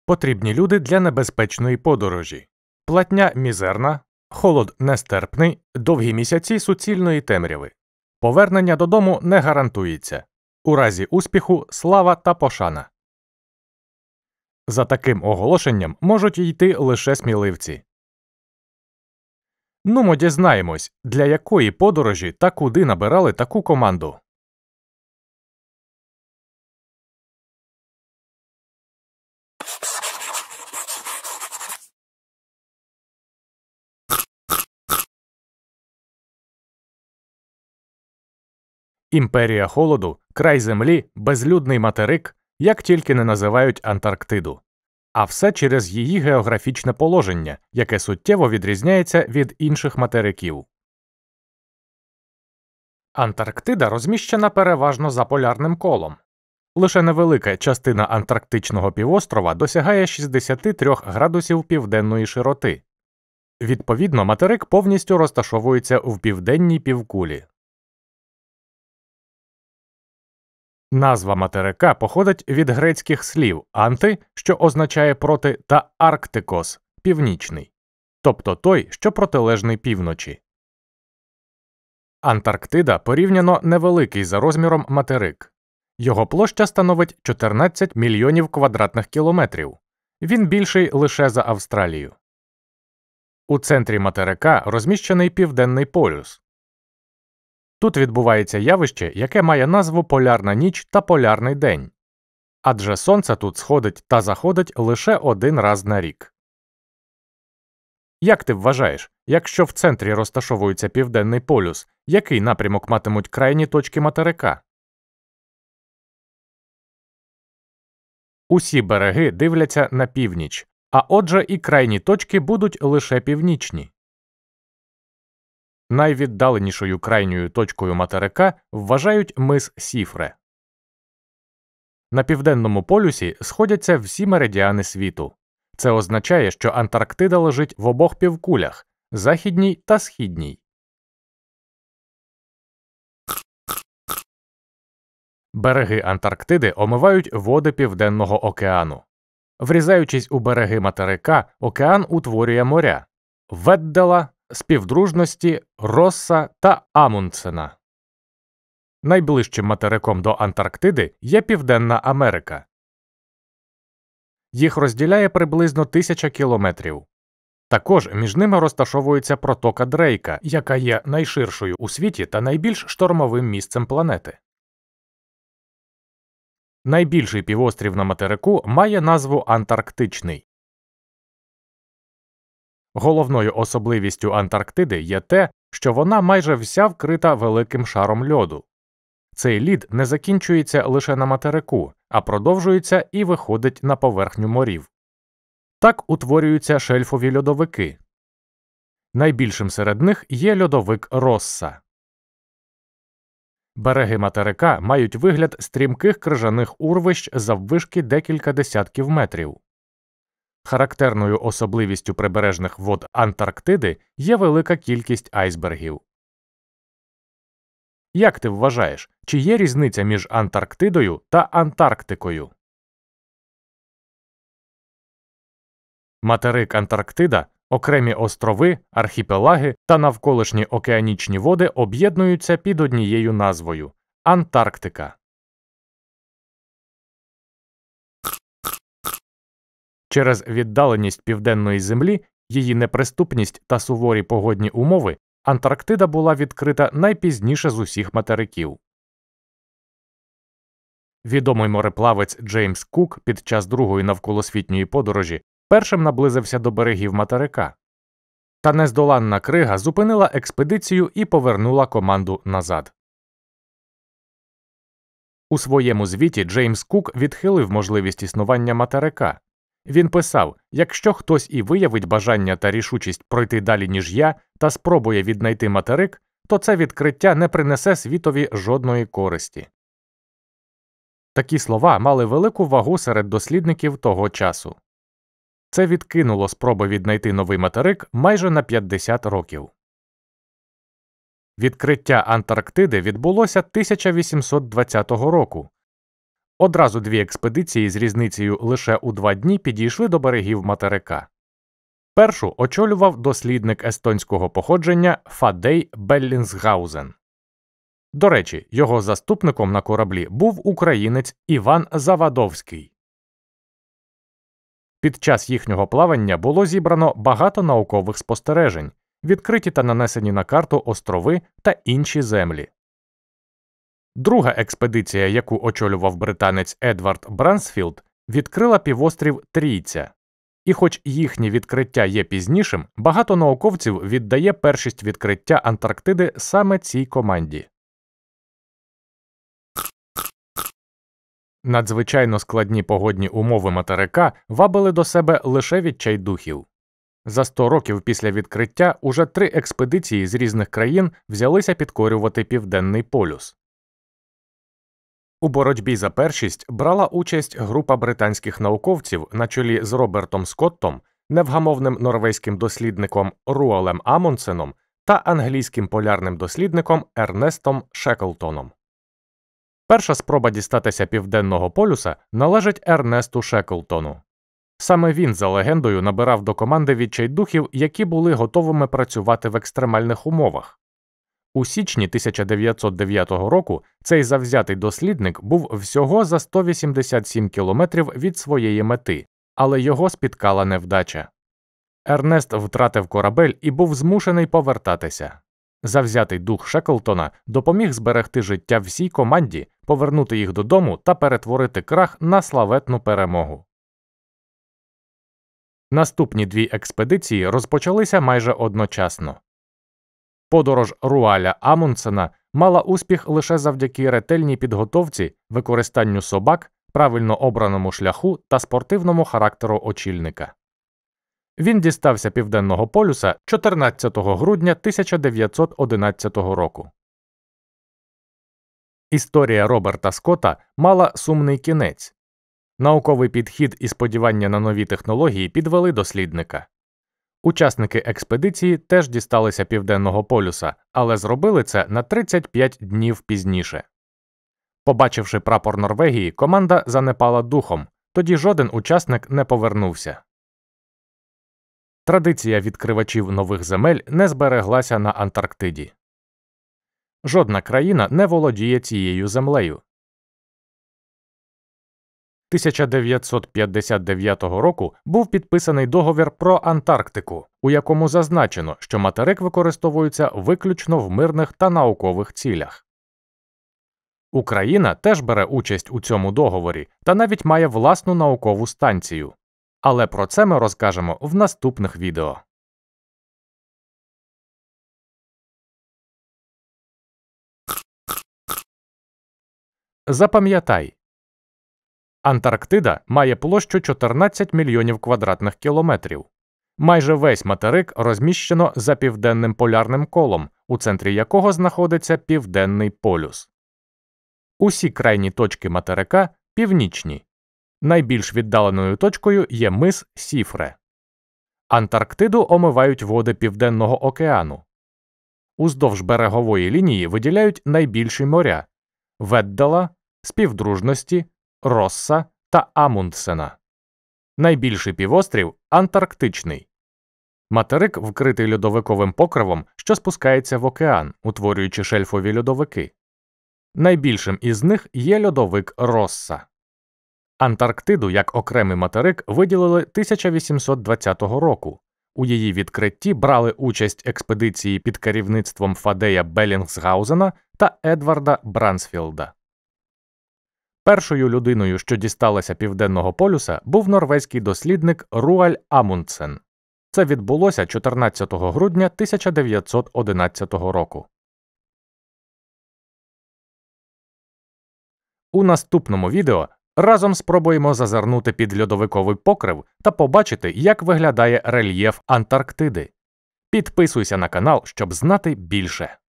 Потрібні люди для небезпечної подорожі. Платня мізерна, холод нестерпний, довгі місяці суцільної темряви. Повернення додому не гарантується. У разі успіху – слава та пошана. За таким оголошенням можуть йти лише сміливці. Нумо дізнаємось, для якої подорожі та куди набирали таку команду. Імперія холоду, край землі, безлюдний материк, як тільки не називають Антарктиду. А все через її географічне положення, яке суттєво відрізняється від інших материків. Антарктида розміщена переважно за полярним колом. Лише невелика частина антарктичного півострова досягає 63 градусів південної широти. Відповідно, материк повністю розташовується в південній півкулі. Назва материка походить від грецьких слів «анти», що означає «проти», та «арктикос» – «північний», тобто той, що протилежний півночі. Антарктида порівняно невеликий за розміром материк. Його площа становить 14 мільйонів квадратних кілометрів. Він більший лише за Австралію. У центрі материка розміщений Південний полюс. Тут відбувається явище, яке має назву полярна ніч та полярний день. Адже сонце тут сходить та заходить лише один раз на рік. Як ти вважаєш, якщо в центрі розташовується Південний полюс, який напрямок матимуть крайні точки материка? Усі береги дивляться на північ, а отже і крайні точки будуть лише північні. Найвіддаленішою крайньою точкою материка вважають мис Сіфре. На Південному полюсі сходяться всі меридіани світу. Це означає, що Антарктида лежить в обох півкулях – західній та східній. Береги Антарктиди омивають води Південного океану. Врізаючись у береги материка, океан утворює моря – Веддела, Співдружності, Росса та Амундсена. Найближчим материком до Антарктиди є Південна Америка. Їх розділяє приблизно 1000 кілометрів. Також між ними розташовується протока Дрейка, яка є найширшою у світі та найбільш штормовим місцем планети. Найбільший півострів на материку має назву Антарктичний. Головною особливістю Антарктиди є те, що вона майже вся вкрита великим шаром льоду. Цей лід не закінчується лише на материку, а продовжується і виходить на поверхню морів. Так утворюються шельфові льодовики. Найбільшим серед них є льодовик Росса. Береги материка мають вигляд стрімких крижаних урвищ заввишки декілька десятків метрів. Характерною особливістю прибережних вод Антарктиди є велика кількість айсбергів. Як ти вважаєш, чи є різниця між Антарктидою та Антарктикою? Материк Антарктида, окремі острови, архіпелаги та навколишні океанічні води об'єднуються під однією назвою – Антарктика. Через віддаленість південної землі, її неприступність та суворі погодні умови Антарктида була відкрита найпізніше з усіх материків. Відомий мореплавець Джеймс Кук під час другої навколосвітньої подорожі першим наблизився до берегів материка. Та нездоланна крига зупинила експедицію і повернула команду назад. У своєму звіті Джеймс Кук відхилив можливість існування материка. Він писав, якщо хтось і виявить бажання та рішучість пройти далі, ніж я, та спробує віднайти материк, то це відкриття не принесе світові жодної користі. Такі слова мали велику вагу серед дослідників того часу. Це відкинуло спроби віднайти новий материк майже на 50 років. Відкриття Антарктиди відбулося 1820 року. Одразу дві експедиції з різницею лише у 2 дні підійшли до берегів материка. Першу очолював дослідник естонського походження Фадей Беллінсгаузен. До речі, його заступником на кораблі був українець Іван Завадовський. Під час їхнього плавання було зібрано багато наукових спостережень, відкриті та нанесені на карту острови та інші землі. Друга експедиція, яку очолював британець Едвард Брансфілд, відкрила півострів Трійця. І хоч їхнє відкриття є пізнішим, багато науковців віддає першість відкриття Антарктиди саме цій команді. Надзвичайно складні погодні умови материка вабили до себе лише відчайдухів. За 100 років після відкриття уже 3 експедиції з різних країн взялися підкорювати Південний полюс. У боротьбі за першість брала участь група британських науковців на чолі з Робертом Скоттом, невгамовним норвезьким дослідником Руалем Амундсеном та англійським полярним дослідником Ернестом Шеклтоном. Перша спроба дістатися Південного полюса належить Ернесту Шеклтону. Саме він, за легендою, набирав до команди відчайдухів, які були готовими працювати в екстремальних умовах. У січні 1909 року цей завзятий дослідник був всього за 187 кілометрів від своєї мети, але його спіткала невдача. Ернест втратив корабель і був змушений повертатися. Завзятий дух Шеклтона допоміг зберегти життя всій команді, повернути їх додому та перетворити крах на славетну перемогу. Наступні 2 експедиції розпочалися майже одночасно. Подорож Руаля Амундсена мала успіх лише завдяки ретельній підготовці, використанню собак, правильно обраному шляху та спортивному характеру очільника. Він дістався Південного полюса 14 грудня 1911 року. Історія Роберта Скотта мала сумний кінець. Науковий підхід і сподівання на нові технології підвели дослідника. Учасники експедиції теж дісталися Південного полюса, але зробили це на 35 днів пізніше. Побачивши прапор Норвегії, команда занепала духом, тоді жоден учасник не повернувся. Традиція відкривачів нових земель не збереглася на Антарктиді. Жодна країна не володіє цією землею. 1959 року був підписаний договір про Антарктику, у якому зазначено, що материк використовується виключно в мирних та наукових цілях. Україна теж бере участь у цьому договорі та навіть має власну наукову станцію. Але про це ми розкажемо в наступних відео. Запам'ятай. Антарктида має площу 14 мільйонів квадратних кілометрів. Майже весь материк розміщено за південним полярним колом, у центрі якого знаходиться Південний полюс. Усі крайні точки материка північні. Найбільш віддаленою точкою є мис Сіфре. Антарктиду омивають води Південного океану. Уздовж берегової лінії виділяють найбільші моря – Веддала, Співдружності, Росса та Амундсена. Найбільший півострів – Антарктичний. Материк вкритий льодовиковим покривом, що спускається в океан, утворюючи шельфові льодовики. Найбільшим із них є льодовик Росса. Антарктиду як окремий материк виділили 1820 року. У її відкритті брали участь експедиції під керівництвом Фадея Беллінсгаузена та Едварда Брансфілда. Першою людиною, що дісталася Південного полюса, був норвезький дослідник Руаль Амундсен. Це відбулося 14 грудня 1911 року. У наступному відео разом спробуємо зазирнути під льодовиковий покрив та побачити, як виглядає рельєф Антарктиди. Підписуйся на канал, щоб знати більше.